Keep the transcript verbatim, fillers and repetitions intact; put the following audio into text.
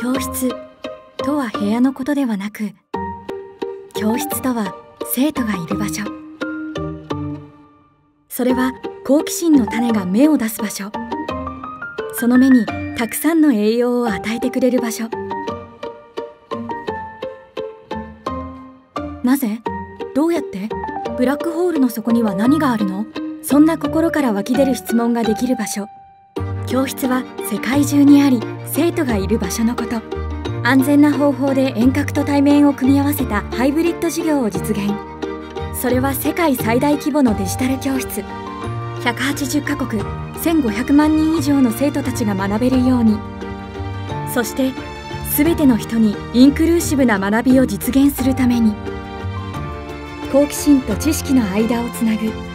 教室とは部屋のことではなく、教室とは生徒がいる場所。それは好奇心の種が芽を出す場所。その芽にたくさんの栄養を与えてくれる場所。なぜ？どうやって？ブラックホールの底には何があるの？そんな心から湧き出る質問ができる場所。教室は世界中にあり、生徒がいる場所のこと。安全な方法で遠隔と対面を組み合わせたハイブリッド授業を実現。それは世界最大規模のデジタル教室。ひゃくはちじゅっカ国、せんごひゃくまんにん以上の生徒たちが学べるように。そして、すべての人にインクルーシブな学びを実現するために。好奇心と知識の間をつなぐ